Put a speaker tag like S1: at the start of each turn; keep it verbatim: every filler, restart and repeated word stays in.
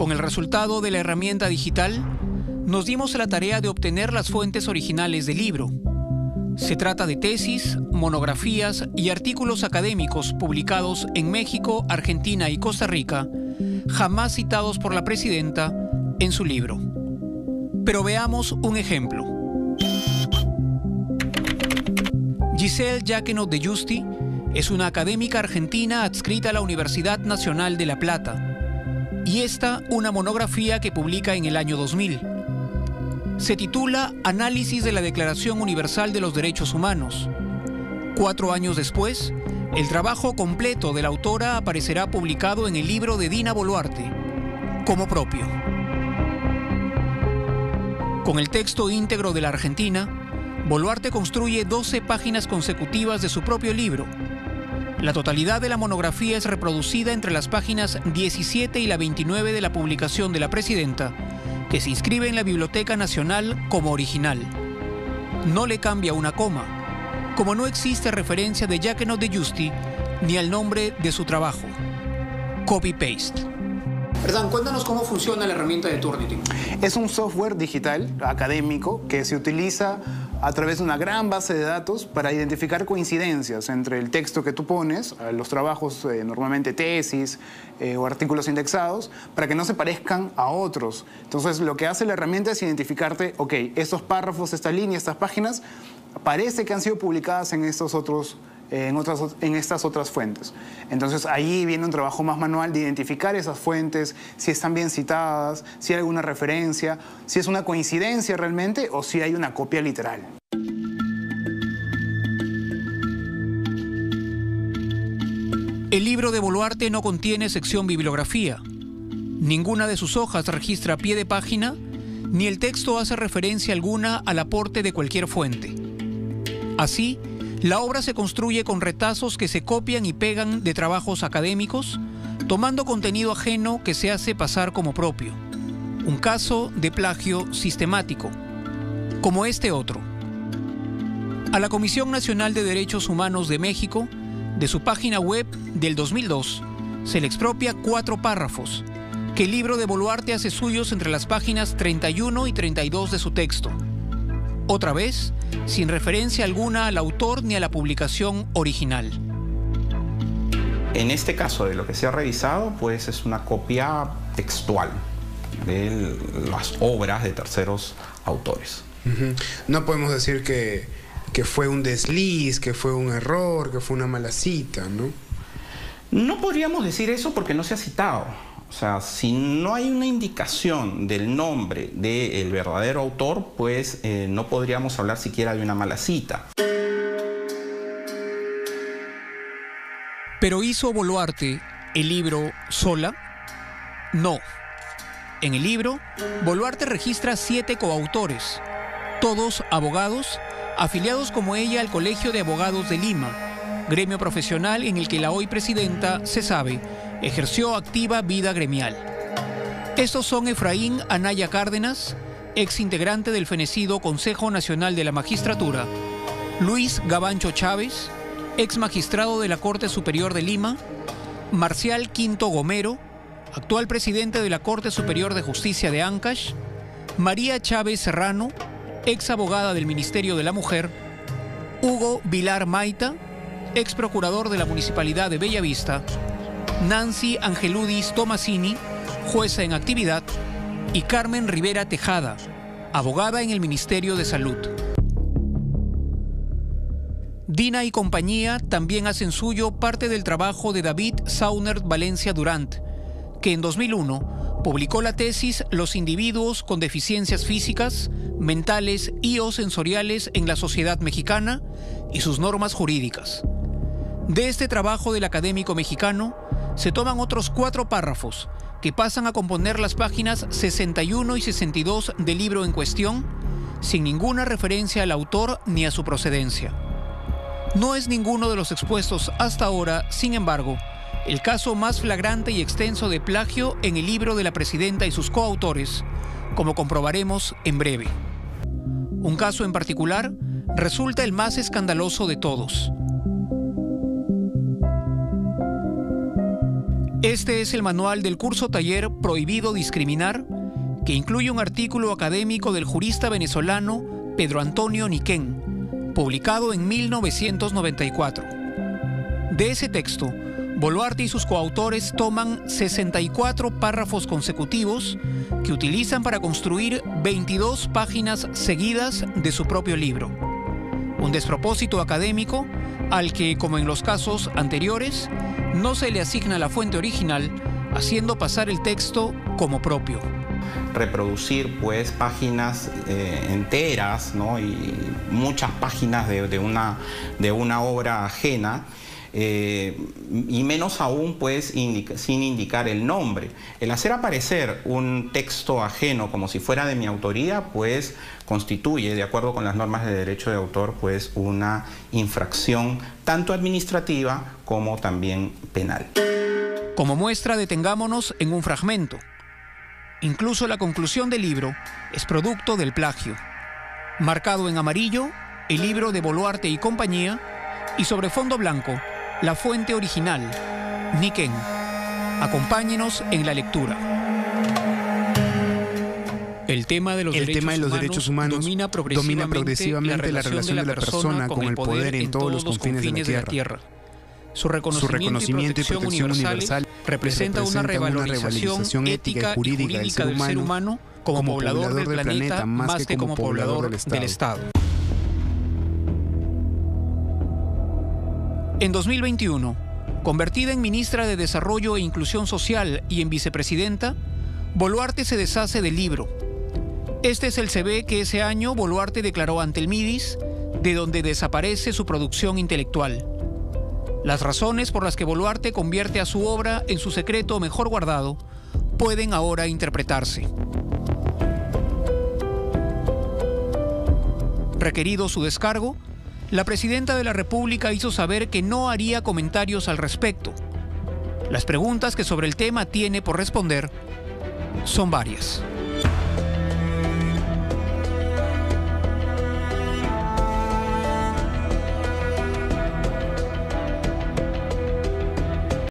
S1: Con el resultado de la herramienta digital, nos dimos a la tarea de obtener las fuentes originales del libro. Se trata de tesis, monografías y artículos académicos publicados en México, Argentina y Costa Rica, jamás citados por la presidenta en su libro. Pero veamos un ejemplo. Giselle Jacquenot de Giusti es una académica argentina adscrita a la Universidad Nacional de La Plata, y esta una monografía que publica en el año dos mil. Se titula Análisis de la Declaración Universal de los Derechos Humanos. Cuatro años después, el trabajo completo de la autora aparecerá publicado en el libro de Dina Boluarte, como propio. Con el texto íntegro de la Argentina, Boluarte construye doce páginas consecutivas de su propio libro. La totalidad de la monografía es reproducida entre las páginas diecisiete y la veintinueve de la publicación de la presidenta, que se inscribe en la Biblioteca Nacional como original. No le cambia una coma, como no existe referencia de Jacquenot de Giusti ni al nombre de su trabajo. Copy-paste. Perdón, cuéntanos cómo funciona la herramienta de Turnitin.
S2: Es un software digital académico que se utiliza a través de una gran base de datos para identificar coincidencias entre el texto que tú pones, los trabajos, eh, normalmente tesis eh, o artículos indexados, para que no se parezcan a otros. Entonces, lo que hace la herramienta es identificarte, ok, estos párrafos, esta línea, estas páginas, parece que han sido publicadas en estos otros En, otras, en estas otras fuentes. Entonces ahí viene un trabajo más manual de identificar esas fuentes, si están bien citadas, si hay alguna referencia, si es una coincidencia realmente o si hay una copia literal.
S1: El libro de Boluarte no contiene sección bibliografía. Ninguna de sus hojas registra pie de página, ni el texto hace referencia alguna al aporte de cualquier fuente. Así, la obra se construye con retazos que se copian y pegan de trabajos académicos, tomando contenido ajeno que se hace pasar como propio. Un caso de plagio sistemático, como este otro. A la Comisión Nacional de Derechos Humanos de México, de su página web del dos mil dos, se le expropia cuatro párrafos, que el libro de Boluarte hace suyos entre las páginas treinta y uno y treinta y dos de su texto. Otra vez, sin referencia alguna al autor ni a la publicación original.
S3: En este caso, de lo que se ha revisado, pues es una copia textual de las obras de terceros autores.
S4: Uh-huh. No podemos decir que, que fue un desliz, que fue un error, que fue una mala cita, ¿no?
S3: No podríamos decir eso porque no se ha citado. O sea, si no hay una indicación del nombre del verdadero autor, pues eh, no podríamos hablar siquiera de una mala cita.
S1: ¿Pero hizo Boluarte el libro sola? No. En el libro, Boluarte registra siete coautores, todos abogados, afiliados como ella al Colegio de Abogados de Lima, gremio profesional en el que la hoy presidenta, se sabe, ejerció activa vida gremial. Estos son Efraín Anaya Cárdenas, ex integrante del fenecido Consejo Nacional de la Magistratura, Luis Gabancho Chávez, ex magistrado de la Corte Superior de Lima, Marcial Quinto Gomero, actual presidente de la Corte Superior de Justicia de Ancash, María Chávez Serrano, ex abogada del Ministerio de la Mujer, Hugo Vilar Maita, ex procurador de la Municipalidad de Bellavista, Nancy Angeludis Tomasini, jueza en actividad, y Carmen Rivera Tejada, abogada en el Ministerio de Salud. Dina y compañía también hacen suyo parte del trabajo de David Saunert Valencia Durant, que en dos mil uno publicó la tesis Los individuos con deficiencias físicas, mentales y o sensoriales en la sociedad mexicana y sus normas jurídicas. De este trabajo del académico mexicano se toman otros cuatro párrafos que pasan a componer las páginas sesenta y uno y sesenta y dos del libro en cuestión, sin ninguna referencia al autor ni a su procedencia. No es ninguno de los expuestos hasta ahora, sin embargo, el caso más flagrante y extenso de plagio en el libro de la presidenta y sus coautores, como comprobaremos en breve. Un caso en particular resulta el más escandaloso de todos. Este es el manual del curso taller Prohibido Discriminar, que incluye un artículo académico del jurista venezolano Pedro Antonio Niquén, publicado en mil novecientos noventa y cuatro. De ese texto, Boluarte y sus coautores toman sesenta y cuatro párrafos consecutivos que utilizan para construir veintidós páginas seguidas de su propio libro. Un despropósito académico al que, como en los casos anteriores, no se le asigna la fuente original, haciendo pasar el texto como propio.
S3: Reproducir pues páginas eh, enteras, ¿no? Y muchas páginas de, de, una, de una obra ajena, eh, y menos aún pues indica, sin indicar el nombre. El hacer aparecer un texto ajeno como si fuera de mi autoría pues constituye, de acuerdo con las normas de derecho de autor, pues una infracción tanto administrativa como también penal.
S1: Como muestra, detengámonos en un fragmento. Incluso la conclusión del libro es producto del plagio. Marcado en amarillo, el libro de Boluarte y compañía, y sobre fondo blanco, la fuente original, Niquén. Acompáñenos en la lectura. El tema de los,
S4: el
S1: derechos,
S4: tema de los
S1: humanos
S4: derechos humanos
S1: domina progresivamente,
S4: domina progresivamente la relación de la persona con el poder en todos los confines de la tierra.
S1: tierra. Su reconocimiento,
S4: Su reconocimiento y protección, y protección universal
S1: representa, representa una revalorización ética y jurídica del ser humano, ser humano como, como poblador, poblador del, del planeta, planeta más, más que como poblador del Estado. del Estado. En dos mil veintiuno, convertida en ministra de Desarrollo e Inclusión Social y en vicepresidenta, Boluarte se deshace del libro. Este es el C V que ese año Boluarte declaró ante el Midis, de donde desaparece su producción intelectual. Las razones por las que Boluarte convierte a su obra en su secreto mejor guardado pueden ahora interpretarse. Requerido su descargo, la presidenta de la República hizo saber que no haría comentarios al respecto. Las preguntas que sobre el tema tiene por responder son varias.